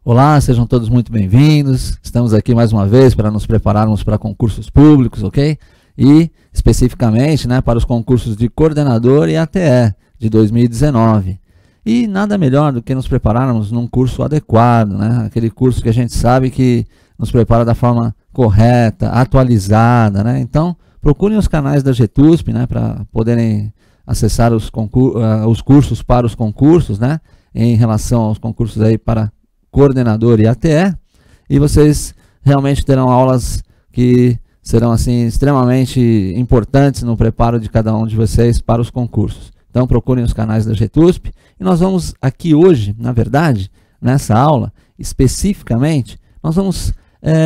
Olá, sejam todos muito bem-vindos. Estamos aqui mais uma vez para nos prepararmos para concursos públicos, ok? E especificamente, para os concursos de coordenador e ATE de 2019. E nada melhor do que nos prepararmos num curso adequado, aquele curso que a gente sabe que nos prepara da forma correta, atualizada, Então, procurem os canais da GETUSP, para poderem acessar os cursos para os concursos, em relação aos concursos aí para coordenador e ATE, e vocês realmente terão aulas que serão assim extremamente importantes no preparo de cada um de vocês para os concursos. Então procurem os canais da GETUSP, e nós vamos aqui hoje, na verdade, nessa aula, especificamente, nós vamos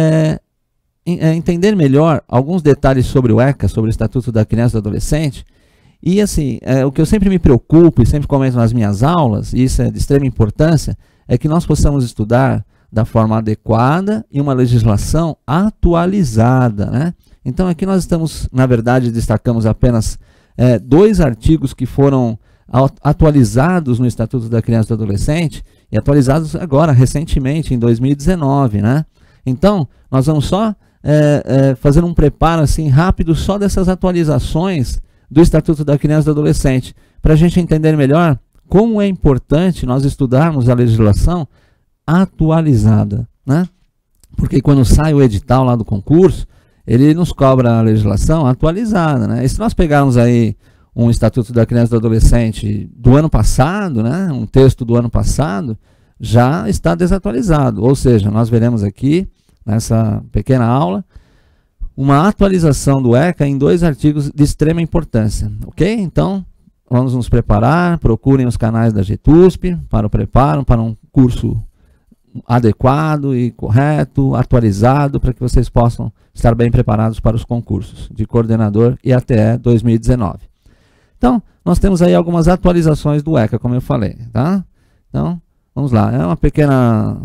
entender melhor alguns detalhes sobre o ECA, sobre o Estatuto da Criança e do Adolescente. E assim, o que eu sempre me preocupo e sempre comento nas minhas aulas, e isso é de extrema importância, é que nós possamos estudar da forma adequada e uma legislação atualizada, Então aqui nós estamos, na verdade, destacamos apenas dois artigos que foram atualizados no Estatuto da Criança e do Adolescente, e atualizados agora, recentemente, em 2019, Então, nós vamos só fazer um preparo assim rápido só dessas atualizações do Estatuto da Criança e do Adolescente, para a gente entender melhor como é importante nós estudarmos a legislação atualizada, Porque quando sai o edital lá do concurso, ele nos cobra a legislação atualizada, E se nós pegarmos aí um Estatuto da Criança e do Adolescente do ano passado, um texto do ano passado, já está desatualizado. Ou seja, nós veremos aqui, nessa pequena aula, uma atualização do ECA em dois artigos de extrema importância, ok? Então, vamos nos preparar, procurem os canais da GETUSP para o preparo, para um curso adequado e correto, atualizado, para que vocês possam estar bem preparados para os concursos de coordenador e ATE 2019. Então, nós temos aí algumas atualizações do ECA, como eu falei, Então, vamos lá, é uma pequena,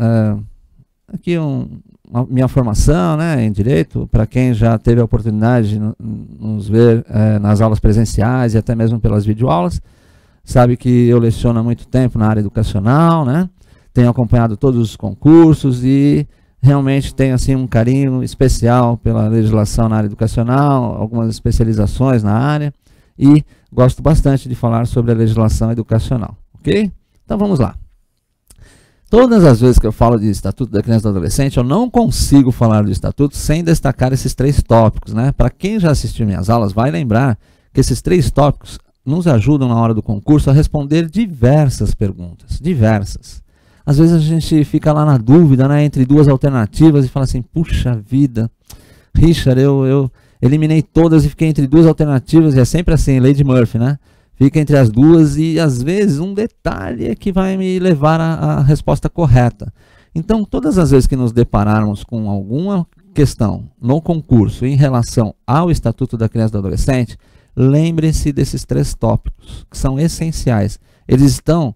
aqui minha formação em Direito, para quem já teve a oportunidade de nos ver nas aulas presenciais e até mesmo pelas videoaulas, sabe que eu leciono há muito tempo na área educacional, tenho acompanhado todos os concursos e realmente tenho assim um carinho especial pela legislação na área educacional, algumas especializações na área, e gosto bastante de falar sobre a legislação educacional, ok? Então vamos lá. Todas as vezes que eu falo de Estatuto da Criança e do Adolescente, eu não consigo falar do Estatuto sem destacar esses três tópicos, Para quem já assistiu minhas aulas, vai lembrar que esses três tópicos nos ajudam na hora do concurso a responder diversas perguntas, diversas. Às vezes a gente fica lá na dúvida, entre duas alternativas e fala assim, puxa vida, Richard, eu eliminei todas e fiquei entre duas alternativas, e é sempre assim, lei de Murphy, Fica entre as duas e, às vezes, um detalhe é que vai me levar à resposta correta. Então, todas as vezes que nos depararmos com alguma questão no concurso em relação ao Estatuto da Criança e do Adolescente, lembre-se desses três tópicos, que são essenciais. Eles estão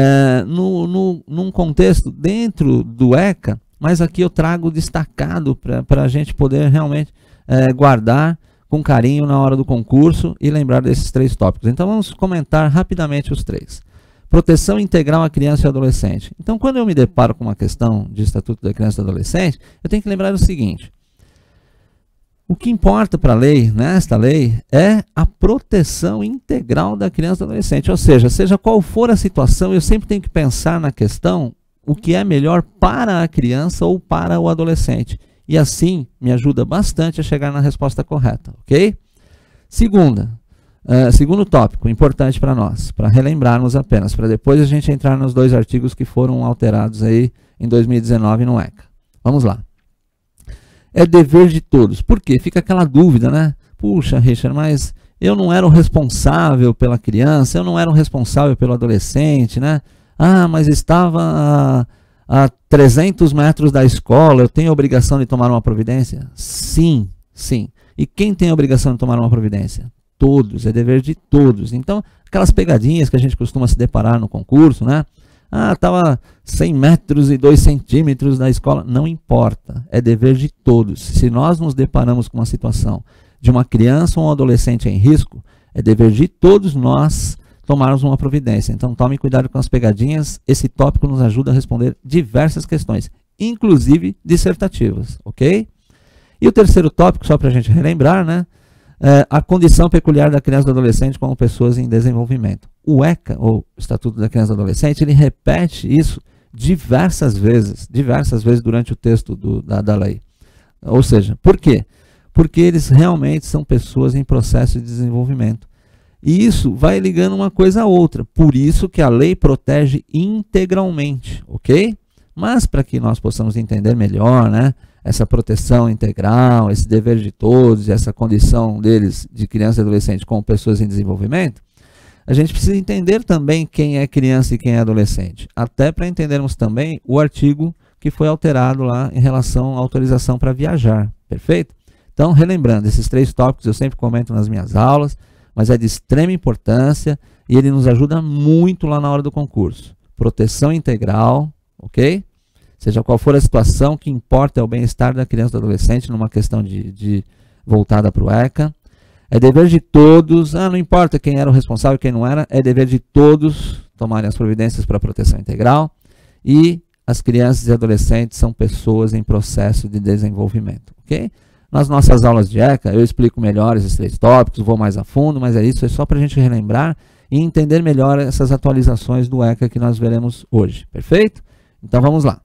num contexto dentro do ECA, mas aqui eu trago destacado para a gente poder realmente guardar com carinho na hora do concurso e lembrar desses três tópicos. Então vamos comentar rapidamente os três. Proteção integral à criança e adolescente. Então quando eu me deparo com uma questão de Estatuto da Criança e Adolescente, eu tenho que lembrar o seguinte: o que importa para a lei, nesta lei, é a proteção integral da criança e adolescente. Ou seja qual for a situação, eu sempre tenho que pensar na questão o que é melhor para a criança ou para o adolescente. E assim me ajuda bastante a chegar na resposta correta, ok? Segundo tópico, importante para nós, para relembrarmos apenas, para depois a gente entrar nos dois artigos que foram alterados aí em 2019 no ECA. Vamos lá. É dever de todos. Por quê? Fica aquela dúvida, Puxa, Richard, mas eu não era o responsável pela criança, eu não era o responsável pelo adolescente, Ah, mas estava a 300 metros da escola, eu tenho a obrigação de tomar uma providência? Sim, sim. E quem tem a obrigação de tomar uma providência? Todos, é dever de todos. Então, aquelas pegadinhas que a gente costuma se deparar no concurso, Ah, estava 100 metros e 2 centímetros da escola. Não importa, é dever de todos. Se nós nos deparamos com uma situação de uma criança ou um adolescente em risco, é dever de todos nós tomarmos uma providência. Então tome cuidado com as pegadinhas, esse tópico nos ajuda a responder diversas questões, inclusive dissertativas, ok? E o terceiro tópico, só para a gente relembrar, né? A condição peculiar da criança e do adolescente como pessoas em desenvolvimento. O ECA, ou Estatuto da Criança e do Adolescente, ele repete isso diversas vezes durante o texto da lei. Ou seja, por quê? Porque eles realmente são pessoas em processo de desenvolvimento. E isso vai ligando uma coisa a outra. Por isso que a lei protege integralmente, ok? Mas para que nós possamos entender melhor, né, essa proteção integral, esse dever de todos, essa condição deles de criança e adolescente como pessoas em desenvolvimento, a gente precisa entender também quem é criança e quem é adolescente. Até para entendermos também o artigo que foi alterado lá em relação à autorização para viajar. Perfeito? Então, relembrando, esses 3 tópicos eu sempre comento nas minhas aulas, mas é de extrema importância e ele nos ajuda muito lá na hora do concurso. Proteção integral, ok? Seja qual for a situação, o que importa é o bem-estar da criança e do adolescente numa questão voltada para o ECA. É dever de todos, não importa quem era o responsável e quem não era, é dever de todos tomarem as providências para a proteção integral. E as crianças e adolescentes são pessoas em processo de desenvolvimento, ok? Nas nossas aulas de ECA, eu explico melhor esses 3 tópicos, vou mais a fundo, mas é isso, é só para a gente relembrar e entender melhor essas atualizações do ECA que nós veremos hoje, perfeito? Então vamos lá.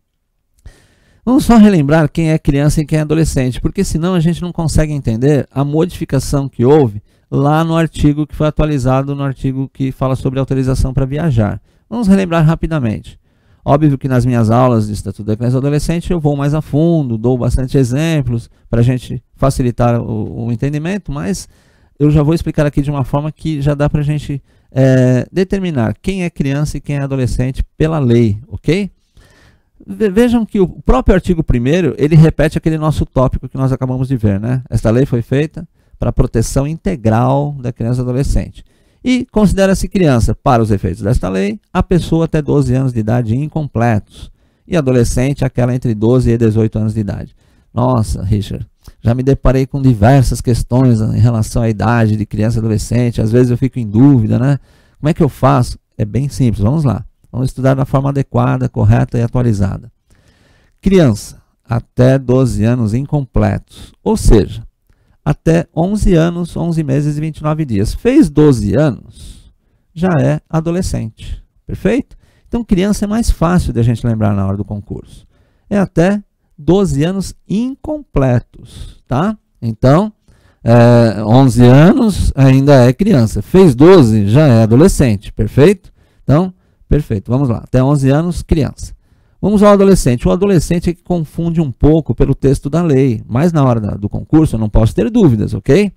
Vamos só relembrar quem é criança e quem é adolescente, porque senão a gente não consegue entender a modificação que houve lá no artigo que foi atualizado, no artigo que fala sobre autorização para viajar. Vamos relembrar rapidamente. Óbvio que nas minhas aulas de Estatuto da Criança e do Adolescente eu vou mais a fundo, dou bastante exemplos para a gente facilitar o entendimento, mas eu já vou explicar aqui de uma forma que já dá para a gente determinar quem é criança e quem é adolescente pela lei, ok? Vejam que o próprio artigo 1º, ele repete aquele nosso tópico que nós acabamos de ver, né? Esta lei foi feita para a proteção integral da criança e adolescente. E considera-se criança, para os efeitos desta lei, a pessoa até 12 anos de idade incompletos. E adolescente, aquela entre 12 e 18 anos de idade. Nossa, Richard, já me deparei com diversas questões em relação à idade de criança e adolescente. Às vezes eu fico em dúvida, né? Como é que eu faço? É bem simples, vamos lá. Vamos estudar da forma adequada, correta e atualizada. Criança, até 12 anos incompletos, ou seja, até 11 anos, 11 meses e 29 dias. Fez 12 anos, já é adolescente, perfeito? Então, criança é mais fácil de a gente lembrar na hora do concurso. É até 12 anos incompletos, tá? Então, 11 anos ainda é criança. Fez 12, já é adolescente, perfeito? Então, perfeito, vamos lá. Até 11 anos, criança. Vamos ao adolescente. O adolescente é que confunde um pouco pelo texto da lei, mas na hora do concurso eu não posso ter dúvidas, ok?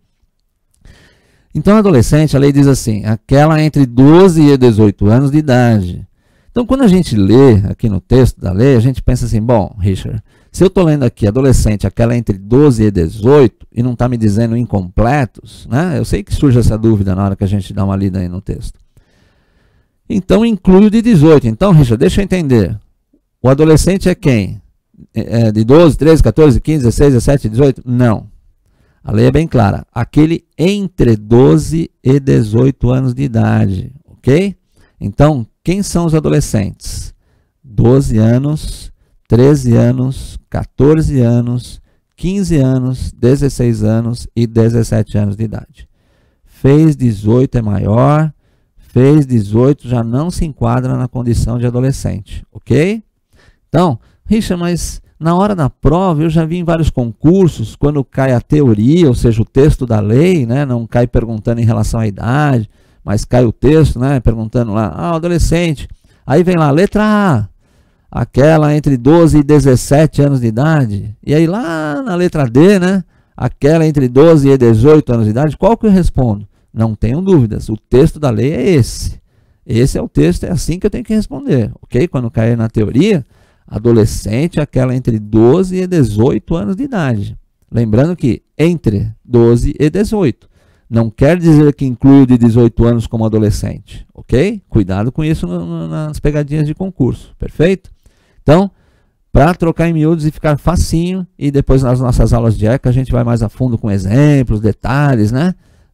Então, adolescente, a lei diz assim, aquela entre 12 e 18 anos de idade. Então, quando a gente lê aqui no texto da lei, a gente pensa assim, bom, Richard, se eu estou lendo aqui adolescente, aquela entre 12 e 18, e não está me dizendo incompletos, né? Eu sei que surge essa dúvida na hora que a gente dá uma lida aí no texto. Então, inclui o de 18. Então, Richard, deixa eu entender. O adolescente é quem? De 12, 13, 14, 15, 16, 17, 18? Não. A lei é bem clara. Aquele entre 12 e 18 anos de idade. Ok? Então, quem são os adolescentes? 12 anos, 13 anos, 14 anos, 15 anos, 16 anos e 17 anos de idade. Fez 18 é maior, fez 18 já não se enquadra na condição de adolescente, ok? Então, Richard, mas na hora da prova eu já vi em vários concursos, quando cai a teoria, ou seja, o texto da lei, né, não cai perguntando em relação à idade, mas cai o texto, né, perguntando lá, adolescente, aí vem lá, letra A, aquela entre 12 e 17 anos de idade, e aí lá na letra D, né, aquela entre 12 e 18 anos de idade, qual que eu respondo? Não tenham dúvidas, o texto da lei é esse. Esse é o texto, é assim que eu tenho que responder, ok? Quando cair na teoria, adolescente é aquela entre 12 e 18 anos de idade. Lembrando que entre 12 e 18. Não quer dizer que inclui o de 18 anos como adolescente, ok? Cuidado com isso nas pegadinhas de concurso, perfeito? Então, para trocar em miúdos e ficar facinho, e depois nas nossas aulas de ECA a gente vai mais a fundo com exemplos, detalhes, né?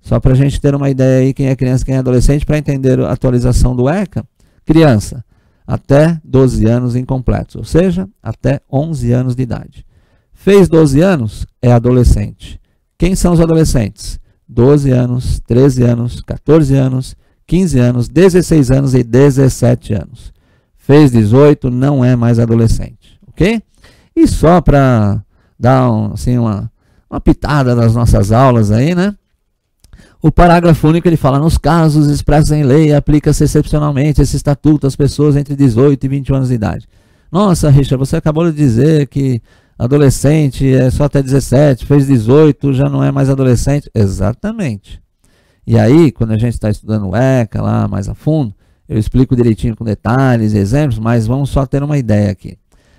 Só para a gente ter uma ideia aí quem é criança e quem é adolescente, para entender a atualização do ECA. Criança, até 12 anos incompletos, ou seja, até 11 anos de idade. Fez 12 anos, é adolescente. Quem são os adolescentes? 12 anos, 13 anos, 14 anos, 15 anos, 16 anos e 17 anos. Fez 18, não é mais adolescente, ok? E só para dar assim, uma pitada das nossas aulas aí, né? O parágrafo único ele fala: nos casos expressos em lei, aplica-se excepcionalmente esse estatuto às pessoas entre 18 e 21 anos de idade. Nossa, Richard, você acabou de dizer que adolescente é só até 17, fez 18, já não é mais adolescente. Exatamente. E aí, quando a gente está estudando o ECA lá mais a fundo, eu explico direitinho com detalhes e exemplos, mas vamos só ter uma ideia aqui.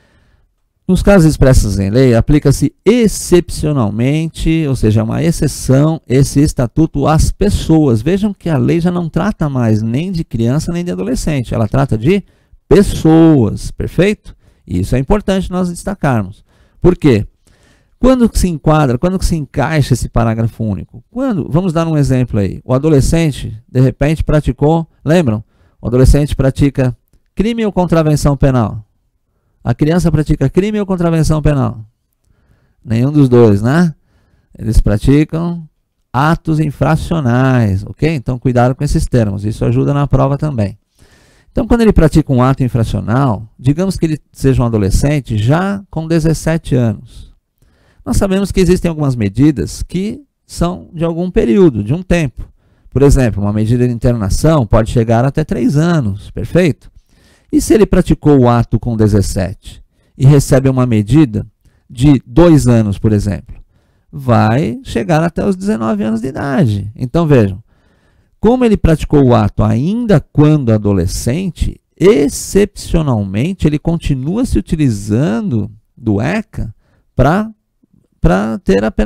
Nos casos expressos em lei, aplica-se excepcionalmente, ou seja, uma exceção, esse estatuto às pessoas. Vejam que a lei já não trata mais nem de criança nem de adolescente, ela trata de pessoas, perfeito? E isso é importante nós destacarmos. Por quê? Quando se enquadra, quando se encaixa esse parágrafo único? Quando, vamos dar um exemplo aí, o adolescente, de repente, praticou, lembram? O adolescente pratica crime ou contravenção penal? A criança pratica crime ou contravenção penal? Nenhum dos dois, né? Eles praticam atos infracionais, ok? Então, cuidado com esses termos, isso ajuda na prova também. Então, quando ele pratica um ato infracional, digamos que ele seja um adolescente já com 17 anos. Nós sabemos que existem algumas medidas que são de algum período, de um tempo. Por exemplo, uma medida de internação pode chegar até 3 anos, perfeito? E se ele praticou o ato com 17 e recebe uma medida de 2 anos, por exemplo, vai chegar até os 19 anos de idade. Então vejam, como ele praticou o ato ainda quando adolescente, excepcionalmente ele continua se utilizando do ECA para ter a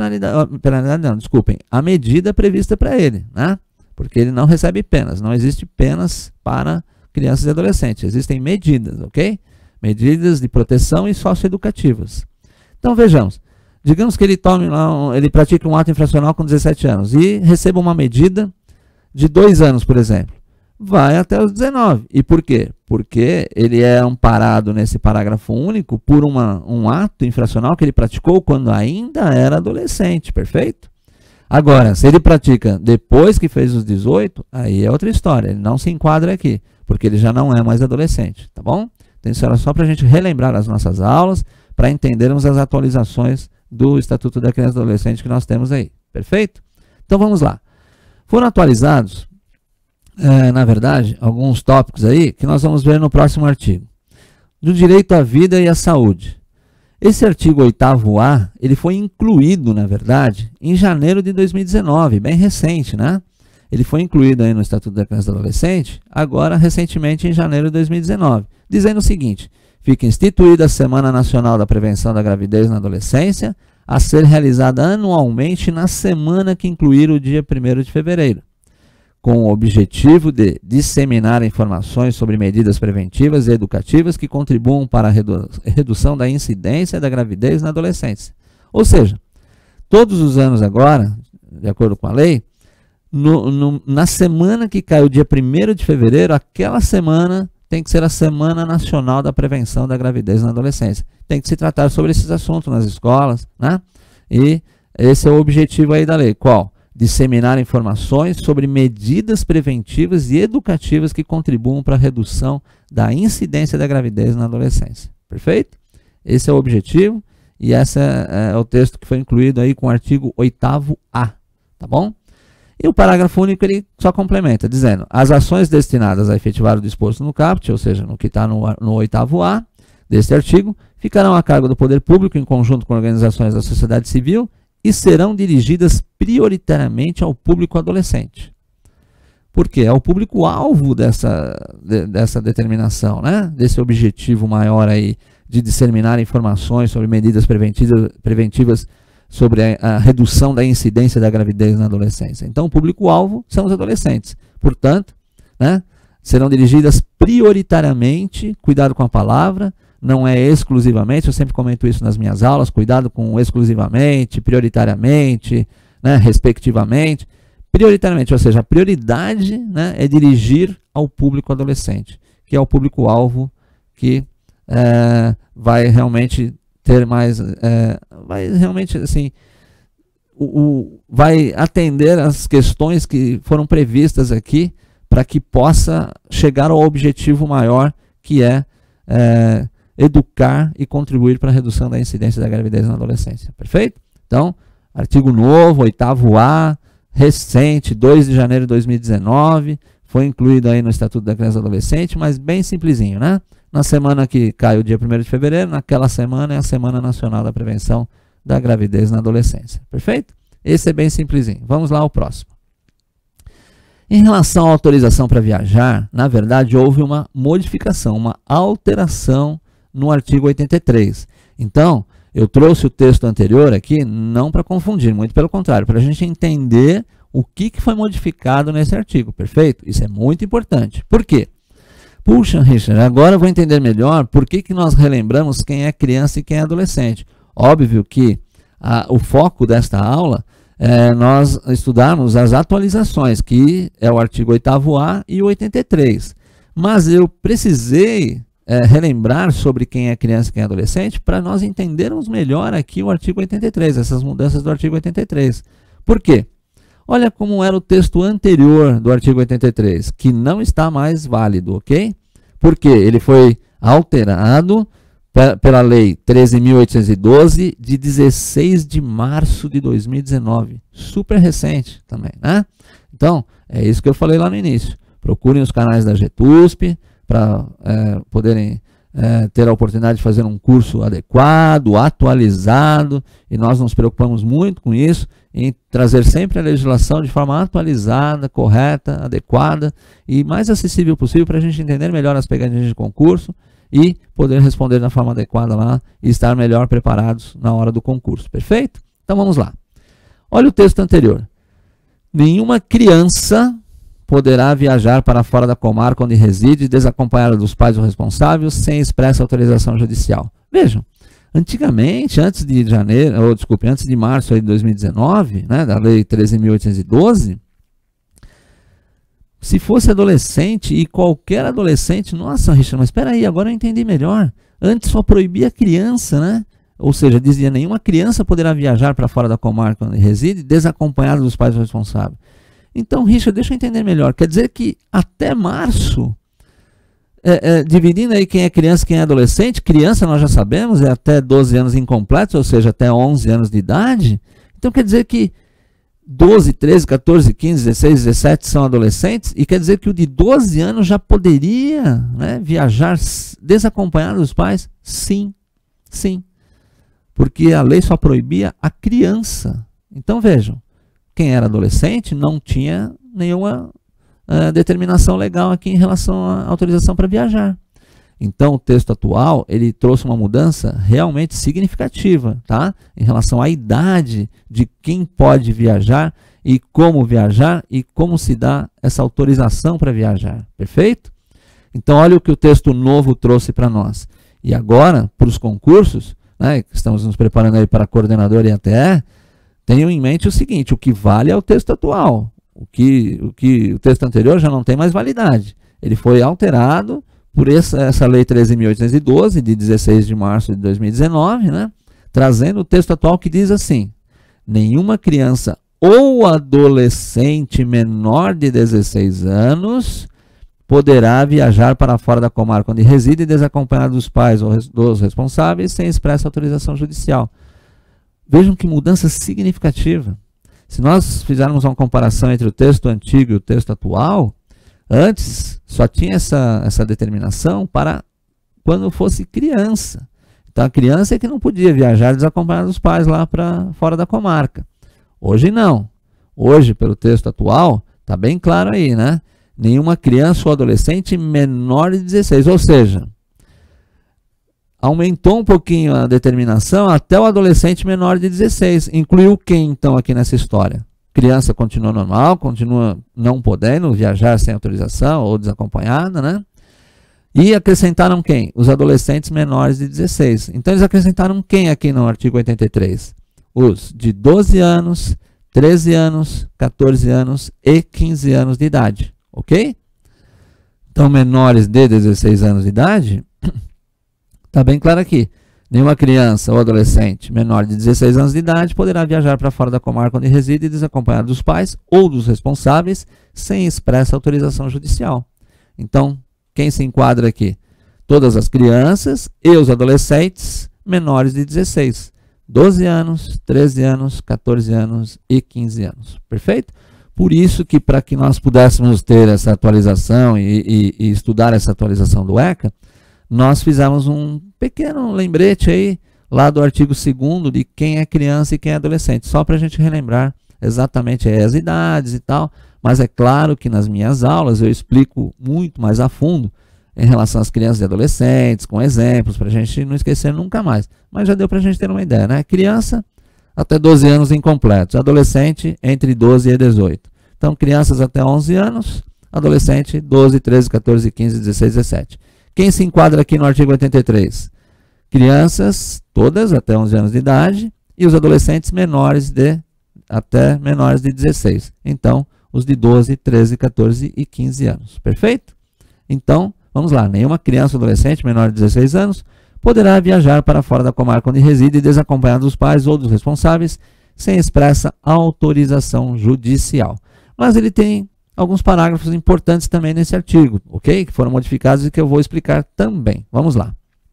a medida prevista para ele, né? Porque ele não recebe penas, não existe penas para crianças e adolescentes, existem medidas, ok? Medidas de proteção e socioeducativas. Então vejamos, digamos que ele pratique um ato infracional com 17 anos e receba uma medida de 2 anos, por exemplo. Vai até os 19. E por quê? Porque ele é amparado nesse parágrafo único por um ato infracional que ele praticou quando ainda era adolescente, perfeito? Agora, se ele pratica depois que fez os 18, aí é outra história, ele não se enquadra aqui, porque ele já não é mais adolescente, tá bom? Então isso era só para a gente relembrar as nossas aulas, para entendermos as atualizações do Estatuto da Criança e do Adolescente que nós temos aí, perfeito? Então vamos lá. Foram atualizados, na verdade, alguns tópicos aí que nós vamos ver no próximo artigo. Do direito à vida e à saúde. Esse artigo 8º-A, ele foi incluído, na verdade, em janeiro de 2019, bem recente, né? Ele foi incluído aí no Estatuto da Criança e do Adolescente, agora recentemente em janeiro de 2019, dizendo o seguinte: fica instituída a Semana Nacional da Prevenção da Gravidez na Adolescência, a ser realizada anualmente na semana que incluir o dia 1º de fevereiro, com o objetivo de disseminar informações sobre medidas preventivas e educativas que contribuam para a redução da incidência da gravidez na adolescência. Ou seja, todos os anos agora, de acordo com a lei, na semana que cai o dia 1º de fevereiro, aquela semana tem que ser a Semana Nacional da Prevenção da Gravidez na Adolescência. Tem que se tratar sobre esses assuntos nas escolas, né? E esse é o objetivo aí da lei. Qual? Disseminar informações sobre medidas preventivas e educativas que contribuam para a redução da incidência da gravidez na adolescência. Perfeito? Esse é o objetivo e esse é o texto que foi incluído aí com o artigo 8º-A, tá bom? E o parágrafo único ele só complementa, dizendo: as ações destinadas a efetivar o disposto no caput, ou seja, no que está no 8º-A deste artigo, ficarão a cargo do poder público em conjunto com organizações da sociedade civil e serão dirigidas prioritariamente ao público adolescente. Por quê? É o público-alvo dessa determinação, né? Desse objetivo maior aí de disseminar informações sobre medidas preventivas sobre a redução da incidência da gravidez na adolescência. Então, o público-alvo são os adolescentes. Portanto, né, serão dirigidas prioritariamente, cuidado com a palavra, não é exclusivamente, eu sempre comento isso nas minhas aulas, cuidado com exclusivamente, prioritariamente, né, respectivamente. prioritariamente, ou seja, a prioridade, né, é dirigir ao público adolescente, que é o público-alvo que vai realmente ter mais, vai realmente assim, vai atender as questões que foram previstas aqui para que possa chegar ao objetivo maior, que é educar e contribuir para a redução da incidência da gravidez na adolescência. Perfeito? Então, artigo novo, 8º-A, recente, 2 de janeiro de 2019, foi incluído aí no Estatuto da Criança e do Adolescente, mas bem simplesinho, né? Na semana que cai o dia 1º de fevereiro, naquela semana é a Semana Nacional da Prevenção da Gravidez na Adolescência. Perfeito? Esse é bem simplesinho. Vamos lá ao próximo. Em relação à autorização para viajar, na verdade houve uma modificação, uma alteração no artigo 83. Então, eu trouxe o texto anterior aqui não para confundir, muito pelo contrário, para a gente entender o que foi modificado nesse artigo, perfeito? Isso é muito importante. Por quê? Puxa, Richard, agora eu vou entender melhor por que nós relembramos quem é criança e quem é adolescente. Óbvio que o foco desta aula é nós estudarmos as atualizações, que é o artigo 8º-A e o 83. Mas eu precisei relembrar sobre quem é criança e quem é adolescente para nós entendermos melhor aqui o artigo 83, essas mudanças do artigo 83. Por quê? Olha como era o texto anterior do artigo 83, que não está mais válido, ok? Porque ele foi alterado pela Lei 13.812, de 16 de março de 2019. Super recente também, né? Então, é isso que eu falei lá no início. Procurem os canais da GETUSP para poderem ter a oportunidade de fazer um curso adequado, atualizado, e nós nos preocupamos muito com isso, em trazer sempre a legislação de forma atualizada, correta, adequada e mais acessível possível para a gente entender melhor as pegadinhas de concurso e poder responder da forma adequada lá e estar melhor preparados na hora do concurso. Perfeito? Então vamos lá. Olha o texto anterior. Nenhuma criança poderá viajar para fora da comarca onde reside, desacompanhada dos pais ou responsáveis, sem expressa autorização judicial. Vejam, antigamente, antes de março de 2019, né, da Lei 13.812, se fosse adolescente, e qualquer adolescente, nossa, Richard, mas espera aí, agora eu entendi melhor. Antes só proibia a criança, né? Ou seja, dizia, nenhuma criança poderá viajar para fora da comarca onde reside, desacompanhada dos pais ou responsáveis. Então, Richard, deixa eu entender melhor. Quer dizer que até março, dividindo aí quem é criança e quem é adolescente, criança nós já sabemos, é até 12 anos incompletos, ou seja, até 11 anos de idade. Então quer dizer que 12, 13, 14, 15, 16, 17 são adolescentes, e quer dizer que o de 12 anos já poderia, né, viajar desacompanhado dos pais? Sim, sim. Porque a lei só proibia a criança. Então vejam, quem era adolescente não tinha nenhuma determinação legal aqui em relação à autorização para viajar. Então o texto atual, ele trouxe uma mudança realmente significativa, tá? Em relação à idade de quem pode viajar e como se dá essa autorização para viajar, perfeito? Então olha o que o texto novo trouxe para nós. E agora, para os concursos, né, estamos nos preparando aí para coordenador e ATE, tenham em mente o seguinte, o que vale é o texto atual. O texto anterior já não tem mais validade. Ele foi alterado por essa Lei 13.812, de 16 de março de 2019, né, trazendo o texto atual que diz assim: nenhuma criança ou adolescente menor de 16 anos poderá viajar para fora da comarca onde reside desacompanhado dos pais ou dos responsáveis sem expressa autorização judicial. Vejam que mudança significativa. Se nós fizermos uma comparação entre o texto antigo e o texto atual, antes só tinha essa determinação para quando fosse criança. Então a criança é que não podia viajar desacompanhada dos pais lá para fora da comarca. Hoje não. Hoje, pelo texto atual, está bem claro aí, né? Nenhuma criança ou adolescente menor de 16, ou seja, aumentou um pouquinho a determinação até o adolescente menor de 16. Incluiu quem, então, aqui nessa história? Criança continua normal, continua não podendo viajar sem autorização ou desacompanhada, né? E acrescentaram quem? Os adolescentes menores de 16. Então, eles acrescentaram quem aqui no artigo 83? Os de 12 anos, 13 anos, 14 anos e 15 anos de idade, ok? Então, menores de 16 anos de idade, está bem claro aqui. Nenhuma criança ou adolescente menor de 16 anos de idade poderá viajar para fora da comarca onde reside desacompanhado dos pais ou dos responsáveis sem expressa autorização judicial. Então, quem se enquadra aqui? Todas as crianças e os adolescentes menores de 16. 12 anos, 13 anos, 14 anos e 15 anos. Perfeito? Por isso que para que nós pudéssemos ter essa atualização e estudar essa atualização do ECA, nós fizemos um pequeno lembrete aí, lá do artigo 2º, de quem é criança e quem é adolescente, só para a gente relembrar exatamente as idades e tal, mas é claro que nas minhas aulas eu explico muito mais a fundo em relação às crianças e adolescentes, com exemplos, para a gente não esquecer nunca mais. Mas já deu para a gente ter uma ideia, né? Criança até 12 anos incompletos, adolescente entre 12 e 18. Então, crianças até 11 anos, adolescente 12, 13, 14, 15, 16, 17. Quem se enquadra aqui no artigo 83? Crianças, todas até 11 anos de idade, e os adolescentes até menores de 16. Então, os de 12, 13, 14 e 15 anos. Perfeito? Então, vamos lá. Nenhuma criança ou adolescente menor de 16 anos poderá viajar para fora da comarca onde reside desacompanhado dos pais ou dos responsáveis sem expressa autorização judicial. Mas ele tem alguns parágrafos importantes também nesse artigo, ok? Que foram modificados e que eu vou explicar também. Vamos lá.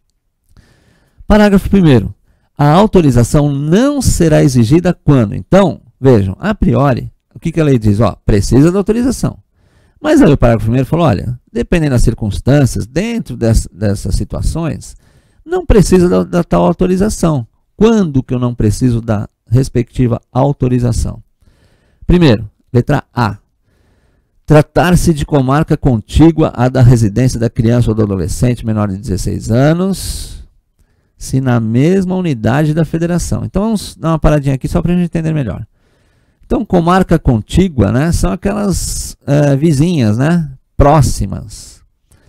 Parágrafo 1º. A autorização não será exigida quando? Então, vejam, a priori, o que a lei diz? Ó, precisa da autorização. Mas aí o parágrafo 1º falou, olha, dependendo das circunstâncias, dentro dessas situações, não precisa da tal autorização. Quando que eu não preciso da respectiva autorização? Primeiro, letra A. Tratar-se de comarca contígua à da residência da criança ou do adolescente menor de 16 anos, se na mesma unidade da federação. Então, vamos dar uma paradinha aqui só para a gente entender melhor. Então, comarca contígua, né, são aquelas vizinhas, né, próximas.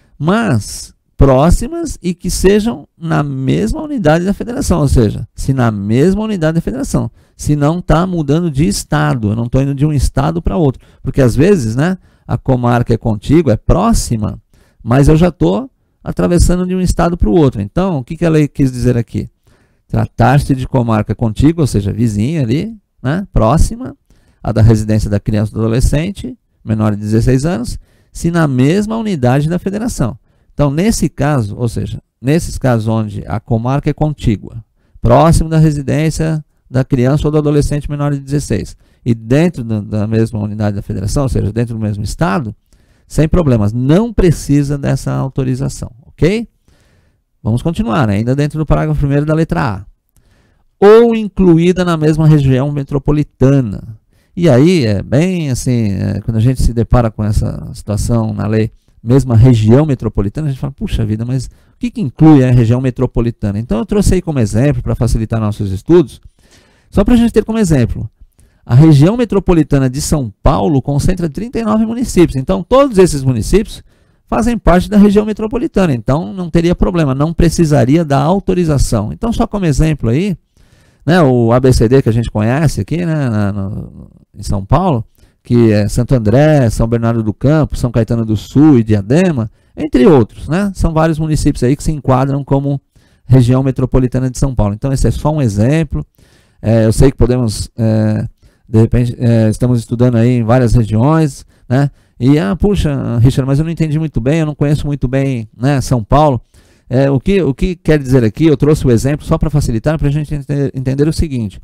Mas próximas e que sejam na mesma unidade da federação, ou seja, se na mesma unidade da federação, se não está mudando de estado, eu não estou indo de um estado para outro, porque às vezes, né, a comarca é contígua, é próxima, mas eu já estou atravessando de um estado para o outro. Então, o que a lei quis dizer aqui? Tratar-se de comarca contígua, ou seja, vizinha ali, né, próxima, a da residência da criança ou do adolescente, menor de 16 anos, se na mesma unidade da federação. Então, nesse caso, ou seja, nesses casos onde a comarca é contígua, próximo da residência da criança ou do adolescente menor de 16, e dentro da mesma unidade da federação, ou seja, dentro do mesmo estado, sem problemas, não precisa dessa autorização, ok? Vamos continuar, né? Ainda dentro do parágrafo 1º da letra A. Ou incluída na mesma região metropolitana. E aí, é bem assim, quando a gente se depara com essa situação na lei, mesma região metropolitana, a gente fala, puxa vida, mas o que inclui a região metropolitana? Então eu trouxe aí como exemplo, para facilitar nossos estudos, só para a gente ter como exemplo, a região metropolitana de São Paulo concentra 39 municípios, então todos esses municípios fazem parte da região metropolitana, então não teria problema, não precisaria da autorização. Então só como exemplo aí, né, o ABCD que a gente conhece aqui, né, em São Paulo, que é Santo André, São Bernardo do Campo, São Caetano do Sul e Diadema, entre outros, né? São vários municípios aí que se enquadram como região metropolitana de São Paulo. Então, esse é só um exemplo. Eu sei que podemos, de repente, estamos estudando aí em várias regiões, né? E, puxa, Richard, mas eu não entendi muito bem, eu não conheço muito bem, né, São Paulo. O que quer dizer aqui, eu trouxe o exemplo só para facilitar, para a gente entender o seguinte.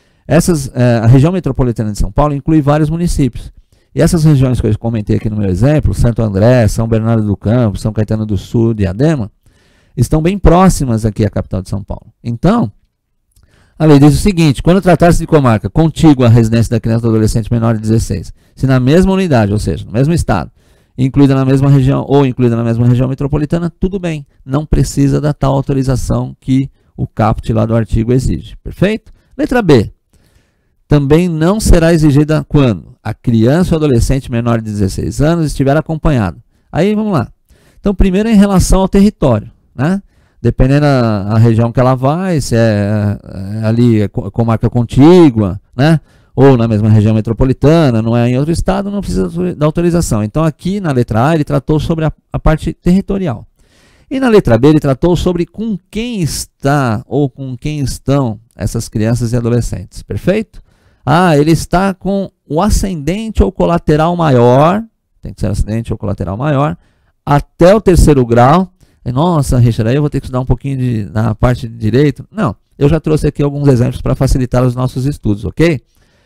A região metropolitana de São Paulo inclui vários municípios. E essas regiões que eu comentei aqui no meu exemplo, Santo André, São Bernardo do Campo, São Caetano do Sul, Diadema, estão bem próximas aqui à capital de São Paulo. Então, a lei diz o seguinte, quando tratar-se de comarca contígua à residência da criança ou do adolescente menor de 16, se na mesma unidade, ou seja, no mesmo estado, incluída na mesma região ou incluída na mesma região metropolitana, tudo bem, não precisa da tal autorização que o caput lá do artigo exige. Perfeito? Letra B. Também não será exigida quando a criança ou adolescente menor de 16 anos estiver acompanhado. Aí, vamos lá. Então, primeiro em relação ao território, né? Dependendo da região que ela vai, se ali comarca contígua, né? ou na mesma região metropolitana, não é em outro estado, não precisa da autorização. Então aqui na letra A ele tratou sobre a parte territorial. E na letra B ele tratou sobre com quem está ou com quem estão essas crianças e adolescentes. Perfeito? Ah, ele está com o ascendente ou colateral maior, tem que ser ascendente ou colateral maior, até o 3º grau. E, nossa, Richard, aí eu vou ter que estudar um pouquinho na parte de direito. Não, eu já trouxe aqui alguns exemplos para facilitar os nossos estudos, ok?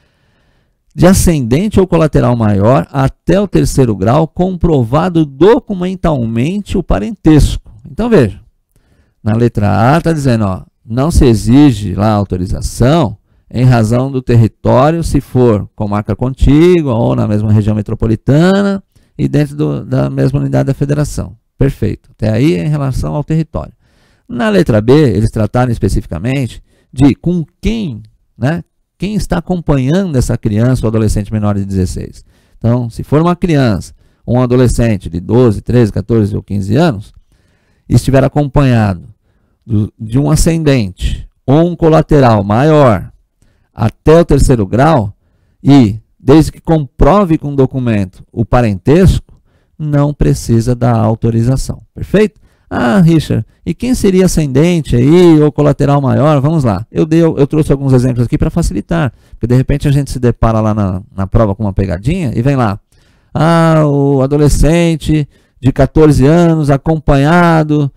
De ascendente ou colateral maior até o 3º grau, comprovado documentalmente o parentesco. Então veja, na letra A está dizendo, ó, não se exige lá autorização em razão do território, se for comarca contígua ou na mesma região metropolitana e dentro da mesma unidade da federação. Perfeito. Até aí em relação ao território. Na letra B, eles trataram especificamente de com quem, né? Quem está acompanhando essa criança ou adolescente menor de 16. Então, se for uma criança ou um adolescente de 12, 13, 14 ou 15 anos, e estiver acompanhado de um ascendente ou um colateral maior até o 3º grau, e desde que comprove com documento o parentesco, não precisa da autorização. Perfeito? Ah, Richard, e quem seria ascendente aí ou colateral maior? Vamos lá. Eu trouxe alguns exemplos aqui para facilitar, porque de repente a gente se depara lá na prova com uma pegadinha e vem lá. Ah, o adolescente de 14 anos acompanhado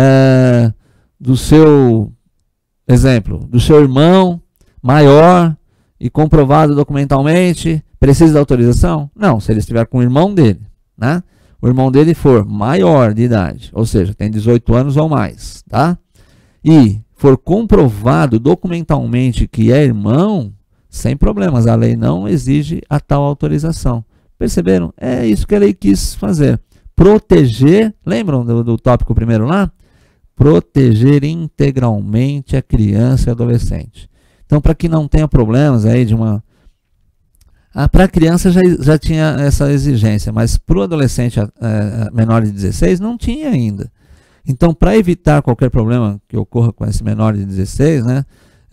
do seu exemplo, do seu irmão maior e comprovado documentalmente, precisa da autorização? Não, se ele estiver com o irmão dele, né? O irmão dele for maior de idade, ou seja, tem 18 anos ou mais, tá? E for comprovado documentalmente que é irmão, sem problemas, a lei não exige a tal autorização. Perceberam? É isso que a lei quis fazer. Proteger, lembram do tópico primeiro lá? Proteger integralmente a criança e adolescente. Então, para que não tenha problemas aí de uma... para a criança já tinha essa exigência, mas para o adolescente menor de 16 não tinha ainda. Então, para evitar qualquer problema que ocorra com esse menor de 16, né,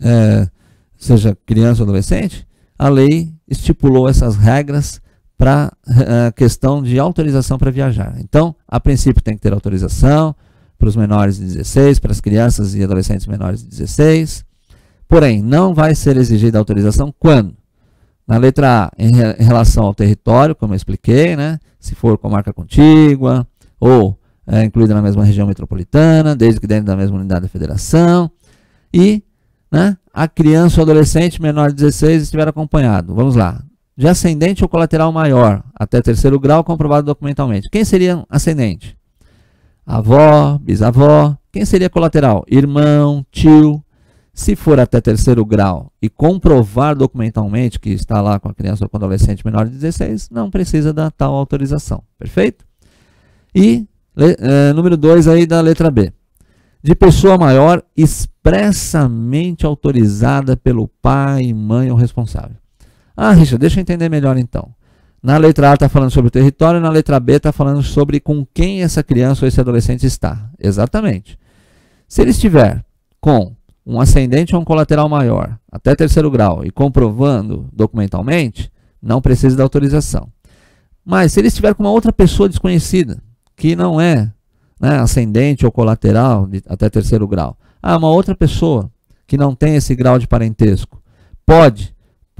seja criança ou adolescente, a lei estipulou essas regras para a questão de autorização para viajar. Então, a princípio tem que ter autorização para os menores de 16, para as crianças e adolescentes menores de 16, porém, não vai ser exigida a autorização quando? Na letra A, em relação ao território, como eu expliquei, né? Se for comarca contígua ou incluída na mesma região metropolitana, desde que dentro da mesma unidade da federação, e, né, a criança ou adolescente menor de 16 estiver acompanhado. Vamos lá. De ascendente ou colateral maior, até 3º grau, comprovado documentalmente. Quem seria ascendente? Avó, bisavó. Quem seria colateral? Irmão, tio. Se for até 3º grau e comprovar documentalmente que está lá com a criança ou com o adolescente menor de 16, não precisa da tal autorização. Perfeito? E número 2 aí da letra B. De pessoa maior expressamente autorizada pelo pai, mãe ou responsável. Ah, Richard, deixa eu entender melhor então. Na letra A está falando sobre o território, na letra B está falando sobre com quem essa criança ou esse adolescente está. Exatamente. Se ele estiver com um ascendente ou um colateral maior, até 3º grau, e comprovando documentalmente, não precisa da autorização. Mas se ele estiver com uma outra pessoa desconhecida, que não é, né, ascendente ou colateral até 3º grau, uma outra pessoa que não tem esse grau de parentesco, pode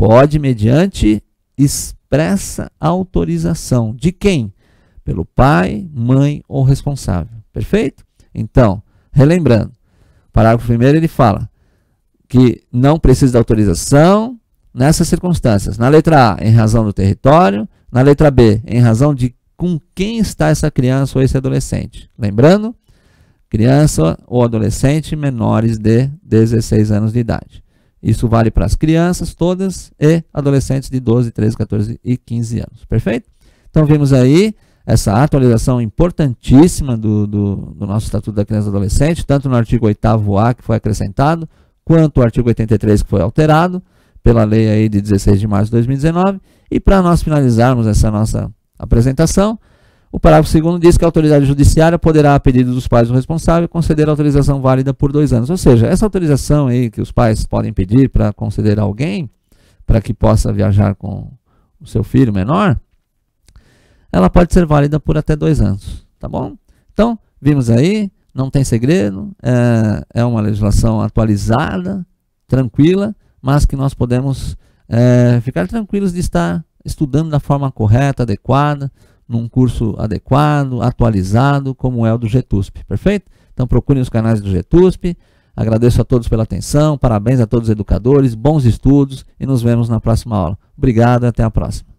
mediante expressa autorização. De quem? Pelo pai, mãe ou responsável. Perfeito? Então, relembrando, parágrafo 1º ele fala que não precisa de autorização nessas circunstâncias. Na letra A, em razão do território. Na letra B, em razão de com quem está essa criança ou esse adolescente. Lembrando, criança ou adolescente menores de 16 anos de idade. Isso vale para as crianças todas e adolescentes de 12, 13, 14 e 15 anos. Perfeito? Então vimos aí essa atualização importantíssima do nosso Estatuto da Criança e do Adolescente, tanto no artigo 8º-A, que foi acrescentado, quanto o artigo 83, que foi alterado pela lei aí de 16 de março de 2019. E para nós finalizarmos essa nossa apresentação, o parágrafo 2º diz que a autoridade judiciária poderá, a pedido dos pais do responsável, conceder a autorização válida por 2 anos. Ou seja, essa autorização aí que os pais podem pedir para conceder a alguém, para que possa viajar com o seu filho menor, ela pode ser válida por até 2 anos, tá bom? Então, vimos aí, não tem segredo, é uma legislação atualizada, tranquila, mas que nós podemos ficar tranquilos de estar estudando da forma correta, adequada, num curso adequado, atualizado, como é o do GETUSP, perfeito? Então procurem os canais do GETUSP, agradeço a todos pela atenção, parabéns a todos os educadores, bons estudos e nos vemos na próxima aula. Obrigado e até a próxima.